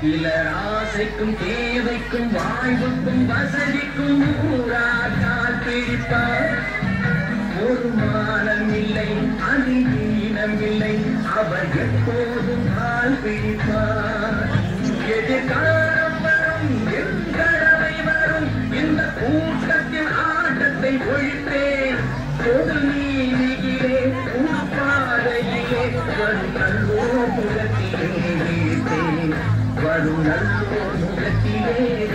சிலர் ஆசைக்கும் தேவைக்கும் வாழ்வுக்கும் வசதிக்கும் ஊராட்டால் பிடிப்பார். ஒரு மானம் இல்லை அது ஈனம் இல்லை அவர் எப்போதும் கால் பிடிப்பார். எதிர்காலம் வரும் எங்கடவை வரும் இந்த கூட்டத்தின் ஆட்டத்தை ஒழிப்பேன். பொது நீதியிலே உட்பாதையிலே வரும் நல்லோ முகத்திலே வீழ்த்தேன். வரும் நல்லோ முகத்திலே